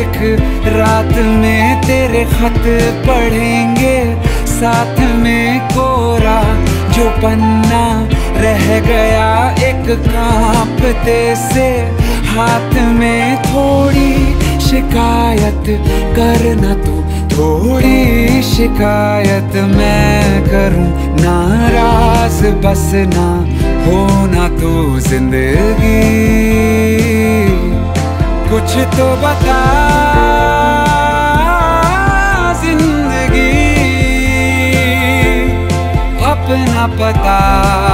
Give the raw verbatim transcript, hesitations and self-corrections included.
एक रात में तेरे खत पढ़ेंगे, साथ में कोरा जो पन्ना रह गया एक कांपते से हाथ में। थोड़ी शिकायत करना तू, थोड़ी शिकायत मैं करूं, नाराज बस ना होना तू जिंदगी। कुछ तो बता जिंदगी, अपना पता